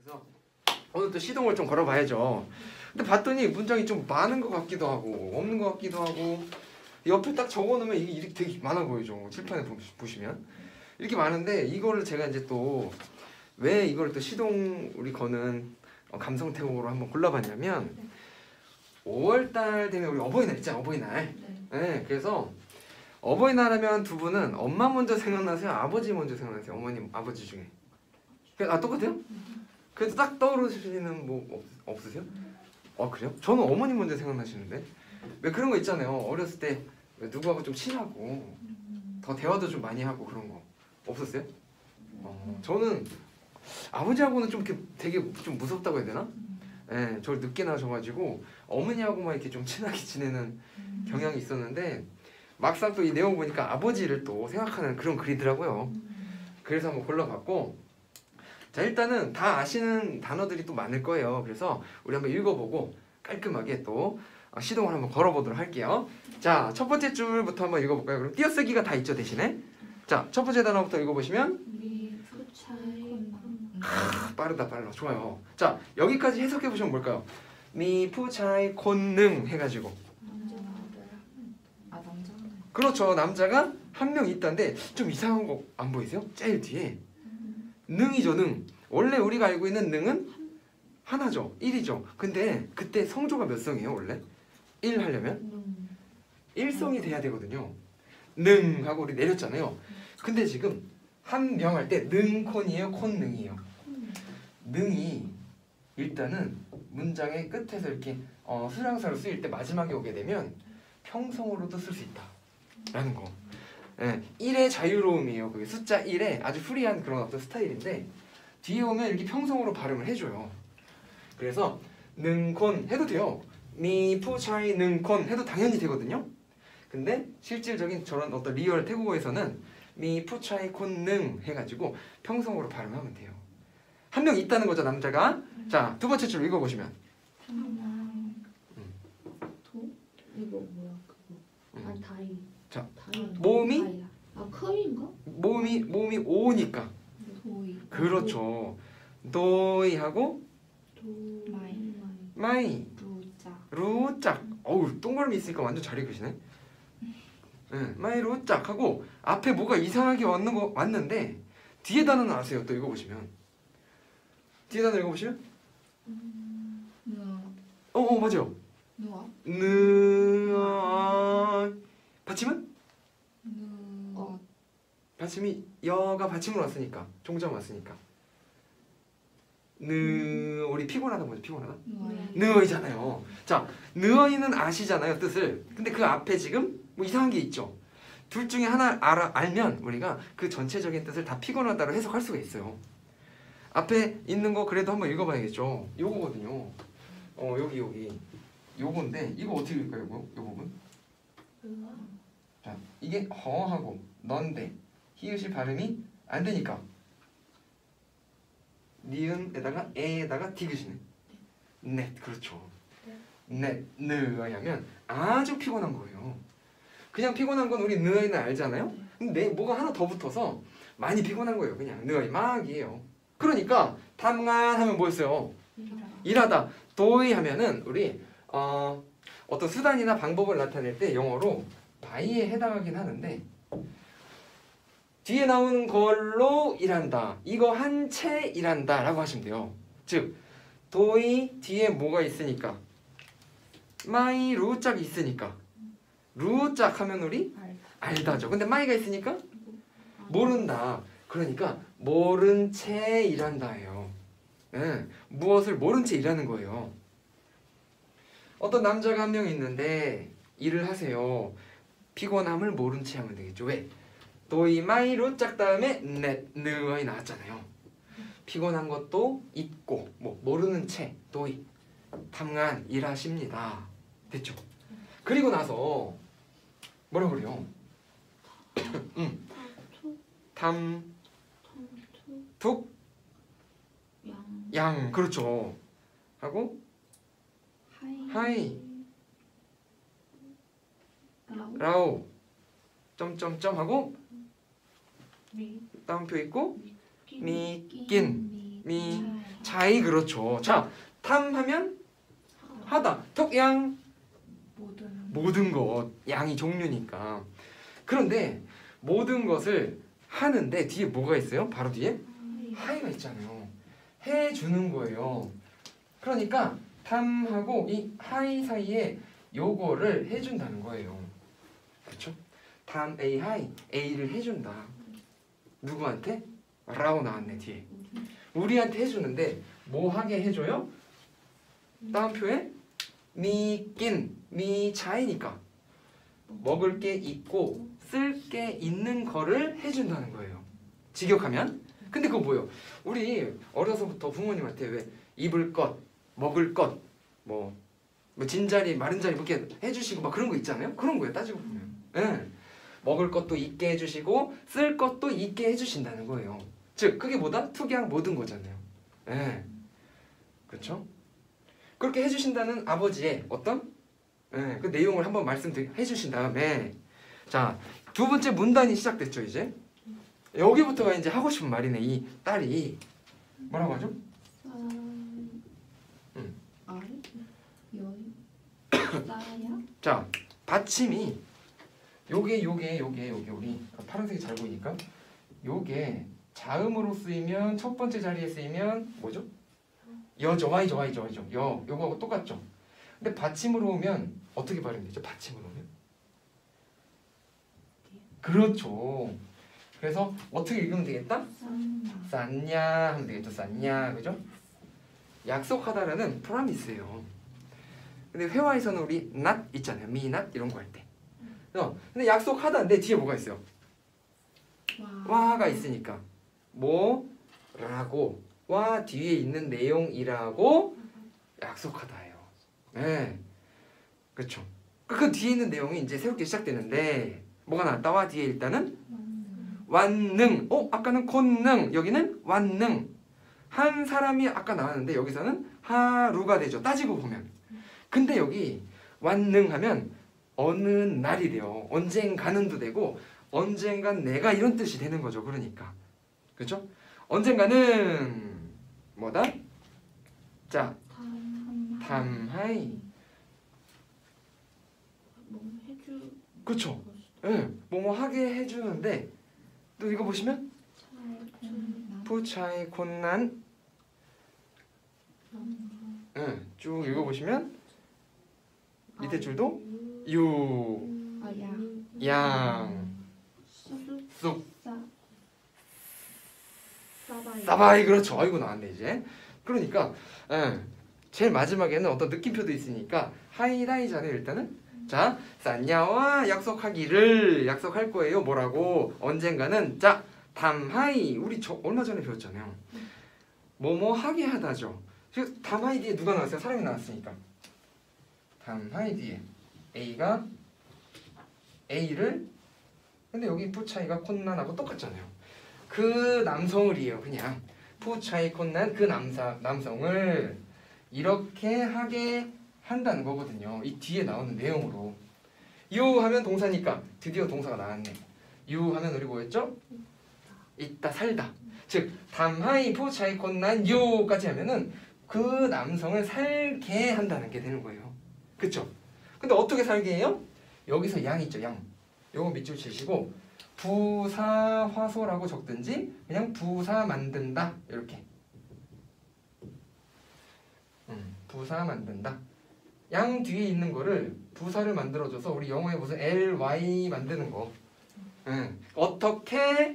그래서 오늘 또 시동을 좀 걸어봐야죠. 근데 봤더니 문장이 좀 많은 것 같기도 하고 없는 것 같기도 하고 옆에 딱 적어놓으면 이게 이렇게 되게 많아 보이죠. 칠판에 보시면 이렇게 많은데 이거를 제가 이제 또 왜 이걸 또 시동 우리 거는 감성태국으로 한번 골라봤냐면 5월달 되면 우리 어버이날 있잖아. 어버이날. 네, 그래서 어버이날 하면 두 분은 엄마 먼저 생각나세요? 아버지 먼저 생각나세요? 어머님, 아버지 중에. 아, 똑같아요? 그래도 딱 떠오르시는 뭐 없으세요? 그래요? 저는 어머님 먼저 생각나시는데. 왜 그런 거 있잖아요. 어렸을 때 누구하고 좀 친하고 더 대화도 좀 많이 하고 그런 거 없었어요? 저는 아버지하고는 좀 이렇게 되게 좀 무섭다고 해야 되나? 예, 저를 늦게 낳으셔가지고 어머니하고만 이렇게 좀 친하게 지내는 경향이 있었는데 막상 또 이 내용 보니까 아버지를 또 생각하는 그런 글이더라고요. 그래서 한번 골라봤고, 자 일단은 다 아시는 단어들이 또 많을 거예요. 그래서 우리 한번 읽어보고 깔끔하게 또 시동을 한번 걸어보도록 할게요. 자, 첫 번째 줄부터 한번 읽어볼까요? 그럼 띄어쓰기가 다 있죠, 대신에. 자, 첫 번째 단어부터 읽어보시면 빠르다 빨라. 좋아요. 자, 여기까지 해석해보시면 뭘까요? 미푸차이 콘능 해가지고 그렇죠. 남자가 한 명 있다는데 좀 이상한 거 안 보이세요? 제일 뒤에 능이죠. 능. 원래 우리가 알고 있는 능은 하나죠. 1이죠. 근데 그때 성조가 몇 성이에요 원래? 1 하려면? 1성이 돼야 되거든요. 능 하고 우리 내렸잖아요. 근데 지금 한 명 할 때 능콘이에요? 콘능이에요? 능이 일단은 문장의 끝에서 이렇게 수량사로 쓰일 때 마지막에 오게 되면 평성으로도 쓸 수 있다 라는 거. 예, 1의 자유로움이에요. 그게 숫자 1의 아주 프리한 그런 어떤 스타일인데 뒤에 오면 이렇게 평성으로 발음을 해줘요. 그래서 능콘 해도 돼요. 미푸차이 능콘 해도 당연히 되거든요. 근데 실질적인 저런 어떤 리얼 태국어에서는 미푸차이 콘능 해가지고 평성으로 발음하면 돼요. 한 명 있다는 거죠, 남자가. 자, 두 번째 줄 읽어보시면 이거 뭐야 그거? 다이. 자, 다이. 모음이? 커인가? 모음이 5니까. 도이. 그렇죠. 도이하고 마이. 루짝. 어우, 동그라미 있으니까 완전 잘 읽으시네. 네, 마이 루짝 하고 앞에 뭐가 이상하게 왔는데 뒤에 단어는 아세요? 또 읽어보시면 뒤에 단어 읽어보시면 맞아요. 받침은? 받침이 여가 받침으로 왔으니까 종점 왔으니까 우리 피곤하다 뭐죠? 피곤하다? 느어이잖아요. 자, 느어이는 아시잖아요, 뜻을. 근데 그 앞에 지금 뭐 이상한 게 있죠. 둘 중에 하나 알면 우리가 그 전체적인 뜻을 다 피곤하다로 해석할 수가 있어요. 앞에 있는 거 그래도 한번 읽어봐야겠죠. 요거거든요. 여기 요건데 이거 어떻게 읽을까요? 요 부분? 자, 이게 허하고 넌데 히읗이 발음이 안 되니까 니은에다가 에에다가 디귿이네. 넷. 그렇죠. 넷. 느하면 아주 피곤한 거예요. 그냥 피곤한 건 우리 느어이는 알잖아요. 근데 뭐가 하나 더 붙어서 많이 피곤한 거예요. 그냥 느어이 막이에요. 그러니까 탐관 하면 뭐였어요? 일하다. 도이 하면은 우리 어떤 수단이나 방법을 나타낼 때 영어로 바이에 해당하긴 하는데 뒤에 나오는 걸로 일한다. 이거 한 채 일한다 라고 하시면 돼요. 즉 도이 뒤에 뭐가 있으니까 마이 루짝이 있으니까 루짝 하면 우리 알다죠. 근데 마이가 있으니까 모른다. 그러니까 모른 채 일한다예요. 네, 무엇을 모른 채 일하는 거예요. 어떤 남자가 한 명 있는데 일을 하세요. 피곤함을 모른 채 하면 되겠죠. 왜? 도이 마이 루짝 다음에 넷 느어이 나왔잖아요. 피곤한 것도 있고 뭐 모르는 채 도이 탐관 일하십니다. 됐죠? 그리고 나서 뭐라 그래요? 툭 양. 그렇죠. 하고 하이 라오 점점점 하고 따옴표 있고 미낀 미, 차이 그렇죠. 자, 탐하면 하다. 턱양 모든 것 양이 종류니까. 그런데 모든 것을 하는데 뒤에 뭐가 있어요? 바로 뒤에 하이가 있잖아요. 해주는 거예요. 그러니까 탐하고 이 하이 사이에 요거를 해준다는 거예요. 그렇죠? 탐 A 하이 A를 해준다. 누구한테? 라고 나왔네 뒤에. 우리한테 해주는데 뭐 하게 해줘요? 다음표에 미낀 미 차이니까 먹을 게 있고 쓸 게 있는 거를 해준다는 거예요. 직역하면. 근데 그거 뭐예요? 우리 어려서부터 부모님한테 왜 입을 것, 먹을 것, 뭐 진자리, 마른 자리 이렇게 해주시고 막 그런 거 있잖아요. 그런 거예요. 따지고 보면. 네. 먹을 것도 있게 해주시고 쓸 것도 있게 해주신다는 거예요. 즉 그게 뭐다? 투기양 모든 거잖아요. 네. 그렇죠? 그렇게 해주신다는 아버지의 어떤 그 내용을 한번 말씀해 주신 다음에 자, 두 번째 문단이 시작됐죠. 이제 여기부터가 이제 하고 싶은 말이네. 이 딸이 뭐라고 하죠? 자, 받침이 요게 우리 파란색이 잘 보이니까 요게 자음으로 쓰이면 첫 번째 자리에 쓰이면 뭐죠? 여죠. Y죠. 요거하고 똑같죠. 근데 받침으로 오면 어떻게 발음이 되죠? 받침으로 오면? 그렇죠. 그래서 어떻게 읽으면 되겠다? 쌌냐 하면 되겠죠. 쌌냐. 그죠? 약속하다라는 프라미스예요. 근데 회화에서는 우리 not 있잖아요. me not 이런 거 할 때. 근데 약속하다인데 뒤에 뭐가 있어요? 와가 있으니까 뭐라고 와 뒤에 있는 내용이라고 약속하다예요. 네, 그렇죠. 그 뒤에 있는 내용이 이제 새롭게 시작되는데 뭐가 나왔다? 와 뒤에 일단은 완능. 아까는 곤능, 여기는 완능. 한 사람이 아까 나왔는데 여기서는 하루가 되죠. 따지고 보면. 근데 여기 완능하면 어느 날이래요. 언젠가는도 되고 언젠간 내가 이런 뜻이 되는 거죠. 그러니까 그렇죠? 언젠가는 뭐다? 자, 탐하이. 그렇죠. 예, 뭐뭐 하게 해주는데 또 이거 보시면 푸차이 콘난. 예, 쭉 읽어보시면 밑에 줄도 유, 양, 쑥, 사바이. 그렇죠. 아이고 나왔네 이제. 그러니까 제일 마지막에는 어떤 느낌표도 있으니까 하이라이잖아요. 일단은 자, 싼냐와 약속하기를 약속할 거예요. 뭐라고? 언젠가는. 자, 담하이. 우리 얼마 전에 배웠잖아요. 뭐뭐 하게 하다죠. 담하이 뒤에 누가 나왔어요? 사람이 나왔으니까. 담하이 뒤에 A가 A를, 근데 여기 푸차이가 콘난하고 똑같잖아요. 그 남성을이에요. 그냥 푸차이 콘난 그 남성을 이렇게 하게 한다는 거거든요. 이 뒤에 나오는 내용으로. 유 하면 동사니까 드디어 동사가 나왔네. 유 하면 우리 뭐였죠? 있다, 살다. 즉 담하이 푸차이 콘난 유까지 하면은 그 남성을 살게 한다는 게 되는 거예요. 그쵸? 근데 어떻게 살게 해요? 여기서 양 있죠. 양. 요거 밑줄 치시고 부사 화소라고 적든지 그냥 부사 만든다 이렇게. 부사 만든다. 양 뒤에 있는 거를 부사를 만들어줘서 우리 영어에 무슨 ly 만드는 거. 어떻게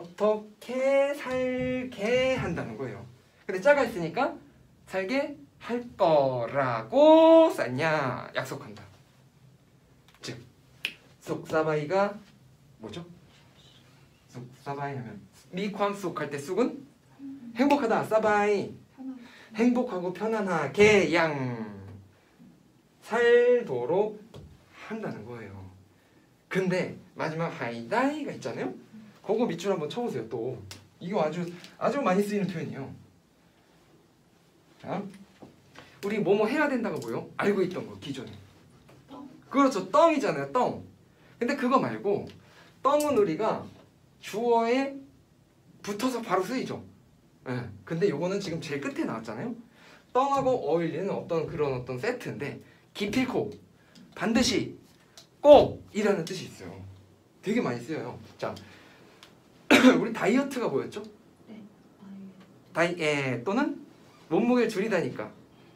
살게 한다는 거예요. 근데 짜가 있으니까 살게 할 거라고 쌌냐 약속한다. 즉 쑥사바이가 뭐죠? 쑥사바이 하면 미ความ 쑥 할 때 쑥은 행복하다. 사바이 행복하고 편안하게 양 살도록 한다는 거예요. 근데 마지막 하이다이가 있잖아요. 그거 밑줄 한번 쳐보세요. 또 이거 아주 많이 쓰이는 표현이에요. 자, 우리 뭐뭐 해야 된다가 뭐요? 알고 있던 거 기존에. 그렇죠. 떵이잖아요. 떵. 근데 그거 말고 떵은 우리가 주어에 붙어서 바로 쓰이죠. 예. 근데 요거는 지금 제일 끝에 나왔잖아요. 떵하고 어울리는 어떤 세트인데 기필코 반드시 꼭 이라는 뜻이 있어요. 되게 많이 쓰여요. 자, 우리 다이어트가 뭐였죠? 네. 또는 몸무게를 줄이다니까.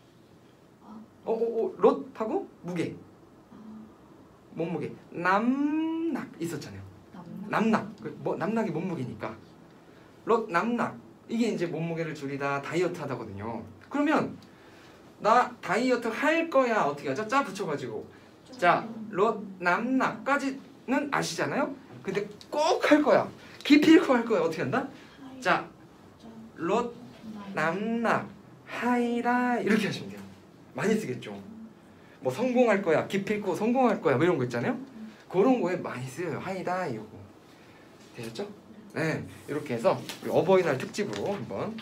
롯하고 무게. 몸무게. 남낙 있었잖아요. 남낙. 남낙이 몸무게니까. 롯 남낙. 이게 이제 몸무게를 줄이다 다이어트 하다거든요. 그러면 나 다이어트 할 거야 어떻게 하죠? 짜 붙여가지고 자 롯 남낙까지는 아시잖아요. 근데 꼭 할 거야. 기필코 할 거야 어떻게 한다? 자 롯 남낙 하이라 이렇게 하시면 돼요. 많이 쓰겠죠. 뭐 성공할 거야 기필코 성공할 거야 뭐 이런 거 있잖아요. 그런 거에 많이 쓰여요. 하이다 이거 되셨죠? 네 이렇게 해서 우리 어버이날 특집으로 한번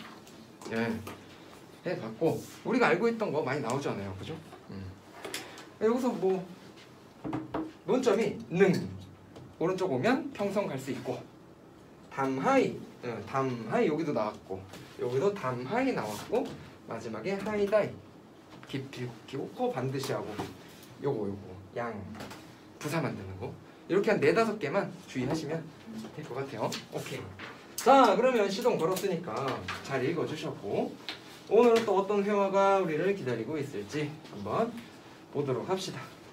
해봤고 우리가 알고 있던 거 많이 나오잖아요. 그죠? 여기서 뭐 논점이 능 오른쪽 오면 평성 갈 수 있고 담하이 담하이 여기도 나왔고 여기도 담하이 나왔고 마지막에 하이다이 기필코 반드시 하고 요거 양 부사 만드는 거 이렇게 한 4-5개만 주의하시면 될 것 같아요. 오케이. 자 그러면 시동 걸었으니까 잘 읽어주셨고 오늘은 또 어떤 회화가 우리를 기다리고 있을지 한번 보도록 합시다.